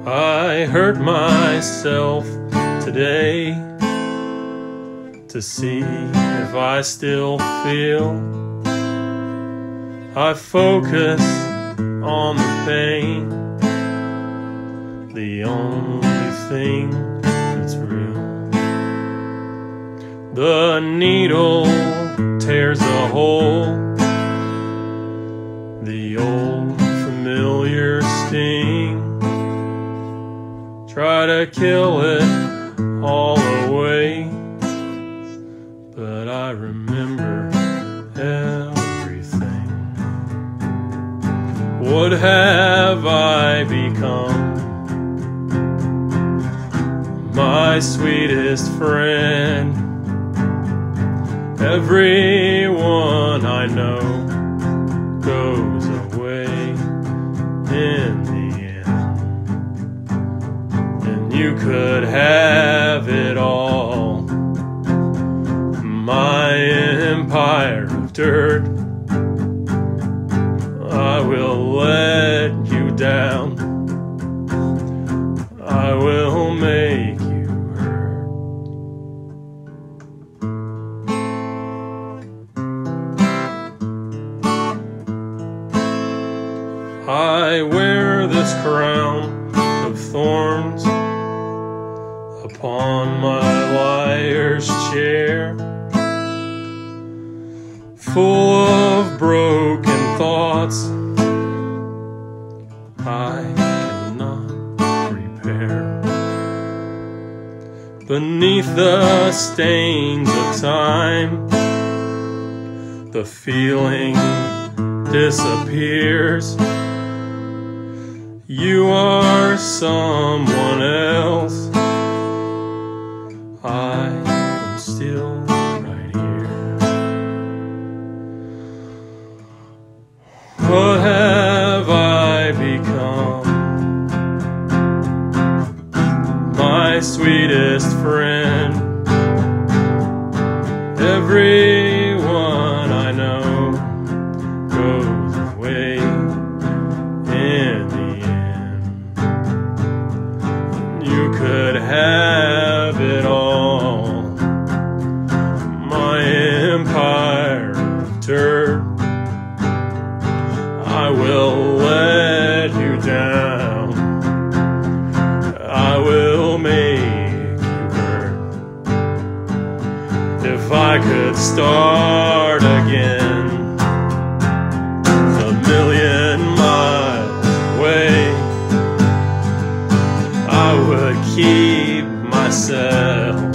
I hurt myself today to see if I still feel. I focus on the pain, the only thing that's real. The needle tears a hole, the old familiar sting. Try to kill it all away, but I remember everything. What have I become? My sweetest friend. Everyone I know goes away in the end. And you could have it all, my empire of dirt. I will let you down, I will make you hurt. I wear this crown of thorns upon my liar's chair, full of broken thoughts I cannot repair. Beneath the stains of time, the feeling disappears. You are someone else, I am still right here. What have I become? My sweetest friend. Everyone I know goes away in the end. You could have it all, my empire of dirt. I will let you down, I will make you hurt. If I could start again, a million miles away, I would keep myself